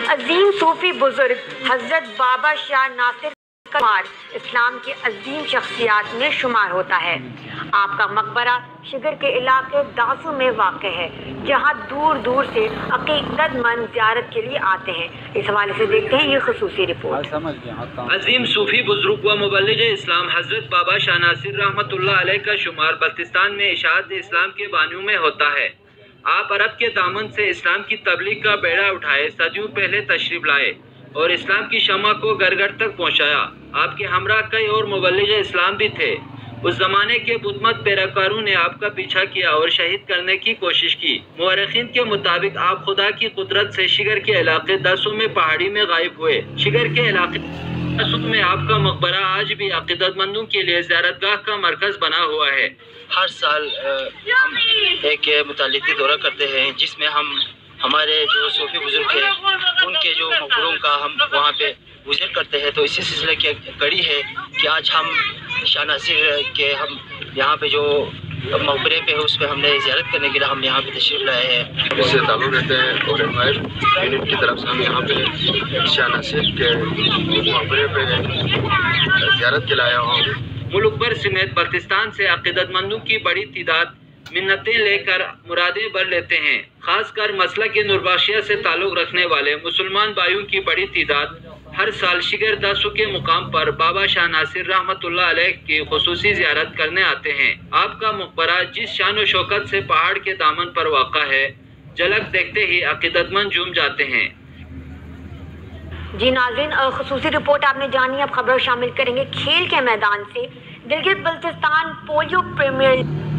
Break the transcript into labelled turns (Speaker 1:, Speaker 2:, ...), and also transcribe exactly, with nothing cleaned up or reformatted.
Speaker 1: عظیم صوفی بزرگ حضرت بابا شاہ ناصر کمار اسلام کے عظیم شخصیات میں شمار ہوتا ہے۔ آپ کا مقبرہ شگر کے علاقے داسو میں واقع ہے، جہاں دور دور سے عقیدت مند زیارت کے لیے آتے ہیں۔ اس حوالے سے دیکھتے ہیں یہ خصوصی رپورٹ۔
Speaker 2: عظیم صوفی بزرگ و مبلغ اسلام حضرت بابا شاہ ناصر رحمۃ اللہ علیہ کا شمار بلتستان میں اشاعت اسلام کے بانیوں میں ہوتا ہے۔ آپ عرب کے دامن سے اسلام کی تبلیغ کا بیڑا اٹھائے صدیوں پہلے تشریف لائے اور اسلام کی شمع کو گھر گھر تک پہنچایا۔ آپ کے ہمراہ کئی اور مبلغ اسلام بھی تھے۔ اس زمانے کے بدھ مت پیروکاروں نے آپ کا پیچھا کیا اور شہید کرنے کی کوشش کی۔ مورخین کے مطابق آپ خدا کی قدرت سے شگر کے علاقے داسو میں پہاڑی میں غائب ہوئے۔ شگر کے علاقے داسو میں آپ کا مقبرہ آج بھی عقیدت مندوں کے لیے زیارت گاہ کا مرکز بنا ہوا ہے۔
Speaker 3: ہر سال ہم ایک متعلقی دورہ کرتے ہیں، جس میں ہم ہمارے جو صوفی بزرگ ہیں ان کے جو مقبروں کا ہم وہاں پہ گزر کرتے ہیں۔ تو اسی سلسلے کی کڑی ہے کہ آج ہم شاہ ناصر کے ہم یہاں پہ جو مقبرے پہ ہے اس پہ ہم نے زیارت کرنے کے لیے ہم یہاں پہ تشریف لائے ہیں۔
Speaker 4: اس سے تعلق رہتے ہیں اور یونٹ کی طرف سے ہم یہاں پہ شاہ ناصر کے مقبرے پہ زیارت کے لائے ہوں۔
Speaker 2: ملک بھر سمیت بلتستان سے عقیدت مندوں کی بڑی تعداد منتیں لے کر مرادیں بھر لیتے ہیں۔ خاص کر مسلک نوربخشیہ سے تعلق رکھنے والے مسلمان بھائیوں کی بڑی تعداد ہر سال شگر داسو کے مقام پر بابا شاہ ناصر رحمۃ اللہ علیہ کی خصوصی زیارت کرنے آتے ہیں۔ آپ کا مقبرہ جس شان و شوکت سے پہاڑ کے دامن پر واقع ہے، جھلک دیکھتے ہی عقیدت مند جھوم جاتے ہیں۔
Speaker 1: جی ناظرین، خصوصی رپورٹ آپ نے جانی، اب خبروں شامل کریں گے کھیل کے میدان سے۔ Gilgit Baltistan polio premiere